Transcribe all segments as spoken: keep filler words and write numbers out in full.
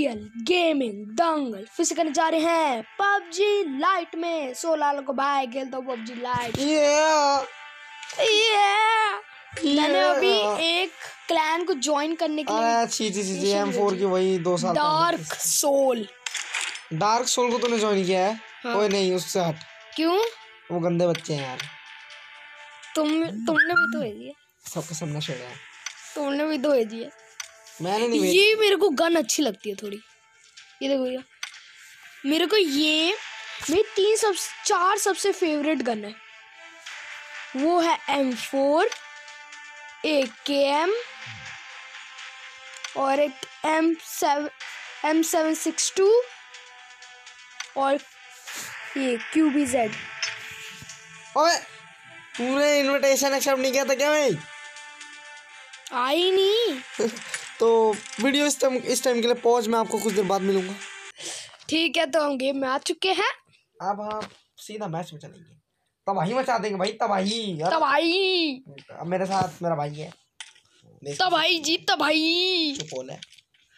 Real gaming दंगल फिर से करने जा रहे हैं पबजी लाइट में। सोलह लोगों को भाई खेलता हूँ PUBG lite. yeah. yeah. yeah. मैंने अभी एक क्लैन को ज्वाइन करने के लिए अच्छी चीज जी एम फोर की वही दो साल डार्क सोल। डार्क सोल को तूने ज्वाइन किया है? हाँ। ओए नहीं, उससे हट। क्यों? वो गंदे बच्चे हैं यार। तुम तुमने भी तो भेजी है। सबके सबने शेयर है। तुमने भी तो भेजी है। मैंने नहीं भेजी। ये मेरे को गन अच्छी लगती है थोड़ी। ये देखो ये मेरे को ये मेरी तीन सब चार सबसे फेवरेट गन है। वो है एम फोर, एक के एम और एक M seven M seven six two और ये क्यू बी जेड। ओए तूने इनविटेशन एक्सेप्ट नहीं किया था क्या भाई? आई नहीं। तो वीडियो इस टाइम इस टाइम के लिए पॉज। मैं आपको कुछ देर बाद मिलूंगा। ठीक है, तो हम गेम में आ चुके हैं। अब हम सीधा मैच में चलेंगे। तबाही मचा देंगे भाई, तबाही यार। तबाही। अब मेरे साथ मेरा भाई है। तबाही जी तबाही। चुप हो ले।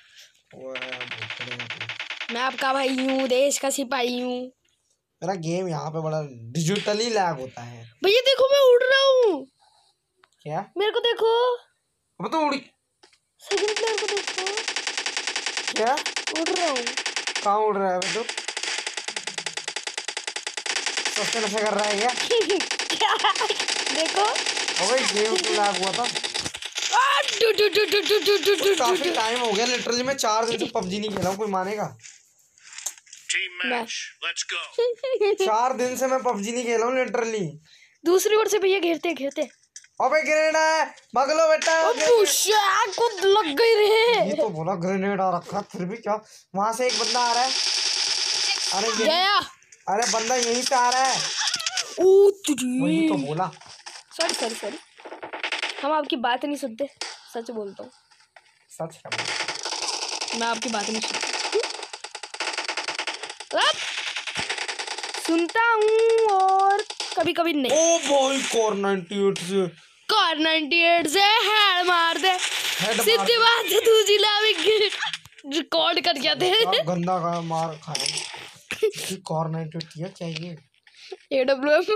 मैं आपका भाई हूँ, देश का सिपाही हूँ। मेरा गेम यहाँ पे बड़ा डिजिटली लैग होता है। भैया देखो मैं उड़ रहा हूँ। क्या? मेरे को देखो। अब तो उड़ी। सेकंड प्लेयर को देखो। क्या? उड़ रहा हूँ। कहाँ उड़ रहा है तू? सबसे नशा कर रहा है क्या? क्या? देखो। अबे गेम तो लैग हुआ था। डू डू डू डू डू डू डू काफी टाइम हो गया लिटरली। मैं चार दिन से पबजी नहीं खेला हूँ, कोई मानेगा? चार दिन से मैं पबजी नहीं खेला हूँ लिटरली। दूसरी ओर से भैया घेरते घेरते। अबे ग्रेनेड है, भाग लो बेटा। को लग गई रे। ये तो बोला ग्रेनेड आ रखा, फिर भी क्या? वहां से एक बंदा आ रहा है। अरे गया। अरे बंदा यहीं से आ रहा है। वही तो बोला। सॉरी सॉरी सॉरी हम आपकी बात नहीं सुनते। सच बोलता हूँ। सच है। मैं आपकी बात नहीं सुनता सुनता हूँ और कभी कभी नहीं। ओ भाई कोर अट्ठानवे से कोर अट्ठानवे से हेड मार दे। सीधी बात है, तू जिला भी रिकॉर्ड कर गया थे। गंदा का मार खाया। कोर अट्ठानवे चाहिए। एडब्ल्यूएम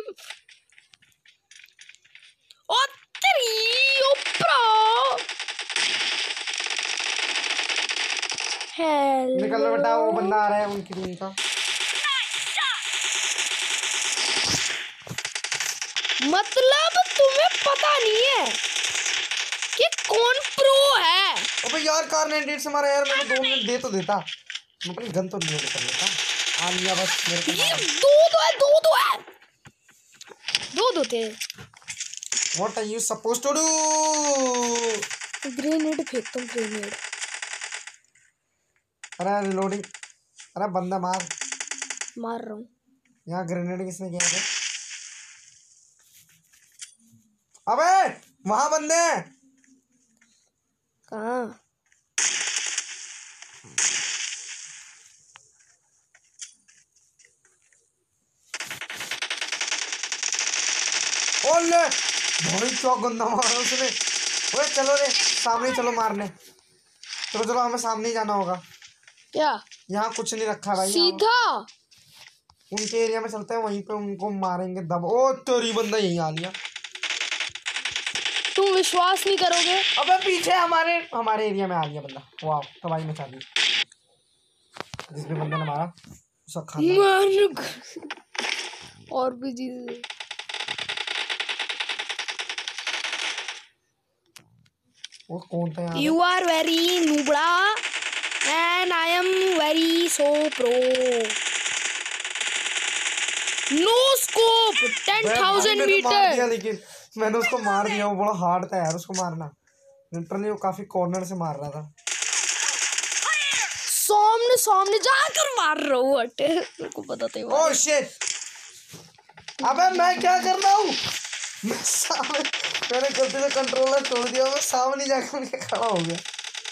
ओ तेरी ओ प्रो। हेलो निकल लो बेटा, वो बंदा आ रहा है उनकी टीम का। मतलब तुम्हें पता नहीं है कि कौन प्रो है। अबे यार कार अट्ठानवे से मारा यार। मेरे को दो मिनट दे तो देता। मैं अपनी गन तो नहीं कर लेता। आ लिया बस मेरे को। ये दो दो है दो दो है दो दो थे। What are you supposed to do? Grenade फेंकता हूँ ग्रेनेड। अरे रिलोडिंग। अरे बंदा मार मार रहा हूँ। यहाँ ग्रेनेड किसने किया था? अबे वहां बंदे हैं। कहाँ? ओले भाई क्या गंदा मारा उसने। ओए चलो रे सामने चलो मारने। चलो चलो हमें सामने ही जाना होगा। क्या? यहाँ कुछ नहीं रखा भाई। सीधा उनके एरिया में चलते हैं, वहीं पे उनको मारेंगे दब। ओ तेरी बंदा यहीं आ लिया। तुम विश्वास नहीं करोगे। अबे पीछे हमारे हमारे एरिया में आ गया बंदा। वाह तबाही मचा दी। जिस भी बंदे ने मारा उसका खाना और भी चीजें। वो कौन था यार? यू आर वेरी नूबड़ा and I am very so pro. No scope ten thousand meter. लेकिन मैंने उसको मार दिया। वो बड़ा हार्ड था यार उसको मारना। लिटरली वो काफी कॉर्नर से मार रहा था। सामने सामने जाकर मार रहा हूँ। हटे मेरे को पता था। Oh shit. अबे मैं क्या कर रहा हूँ? मैं सामने मैंने गलती से कंट्रोलर छोड़ दिया। मैं सामने जाकर उनके खड़ा हो गया।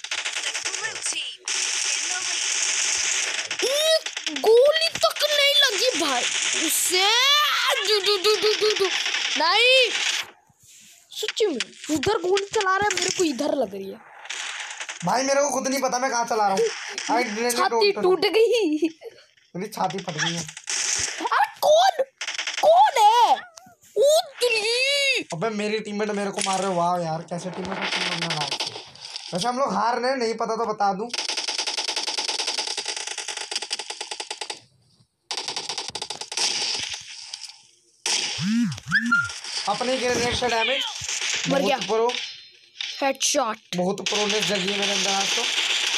गोली तक नहीं लगी भाई उससे। दू दू दू दू दू दू नहीं सच्ची में उधर गोली चला रहा है, मेरे को इधर लग रही है। भाई मेरे को खुद नहीं पता मैं कहाँ चला रहा हूँ। छाती टूट गई, मेरी छाती फट गई है। अरे कौन कौन है? उतरी। अबे मेरी टीममेट मेरे को मार रहे हो। वाह यार कैसे टीममेट को टीम में लगा। वैसे हम लोग हार रहे हैं, नहीं पता तो बता दूं। अपने ग्रेनेड से डैमेज मर गया। बहुत प्रो, हेडशॉट। बहुत प्रोनेस जगी है मेरे अंदर आज तो।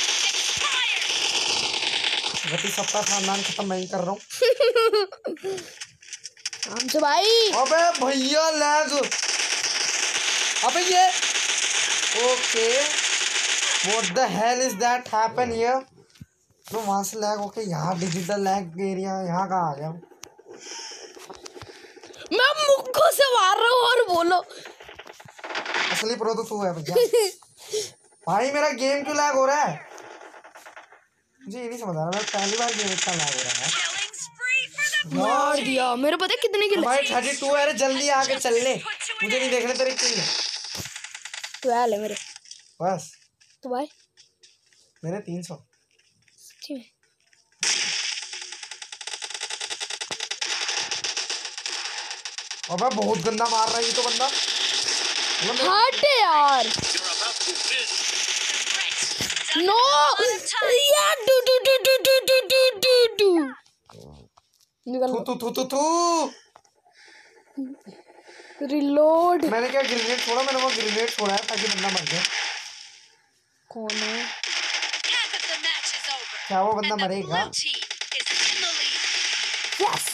गति सबका खानदान खत्म मैं ही कर रहा हूँ। हमसे भाई। अबे भैया लैग। अबे ये okay what the hell is that happen here. तो वहां से लैग ओके यहाँ डिजिटल लैग एरिया यहाँ कहाँ आ गया। मैं मुक्को से मार रहा हूँ और बोलो असली प्रो तो तू है भैया। भाई मेरा गेम क्यों लैग हो रहा है मुझे ये नहीं समझ आ रहा। मैं पहली बार गेम इतना लैग हो रहा है। मार दिया। मेरे पता है कितने किल? भाई थर्टी टू है रे, जल्दी आके चल ले, मुझे नहीं देखने तेरे किल। ट्वेल्व है मेरे। बस तो भाई मेरे तीन सौ। सच्ची में? अबे बहुत गंदा मार रहा है ये तो बंदा। हट यार। नो यार डू डू डू डू डू डू डू डू डू निकल। थू थू थू थू थू। रिलोड। मैंने क्या ग्रेनेड छोड़ा, मैंने वो ग्रेनेड छोड़ा है ताकि बंदा मर जाए। कौन है? क्या वो बंदा मरेगा? यस।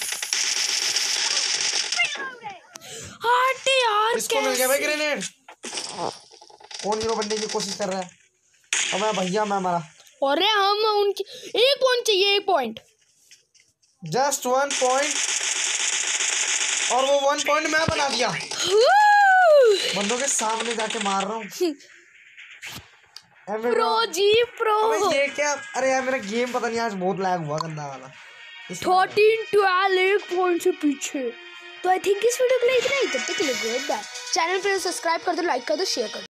हट यार। इसको मिल गया भाई ग्रेनेड। कौन हीरो बनने की कोशिश कर रहा है? अबे भैया मैं मरा। अरे हम उनकी एक पॉइंट चाहिए, एक पॉइंट, जस्ट वन पॉइंट। और वो वन पॉइंट मैं बना दिया। बंदों के सामने जाके मार रहा हूँ। Pro ji pro. अबे ये क्या? अरे यार मेरा गेम पता नहीं आज बहुत लैग हुआ गंदा वाला। थर्टीन ट्वेल्व एक पॉइंट से पीछे। तो आई थिंक इस वीडियो के लिए इतना ही। तब तक के लिए गुड बाय। चैनल पे सब्सक्राइब कर दो, लाइक कर दो, शेयर कर दो।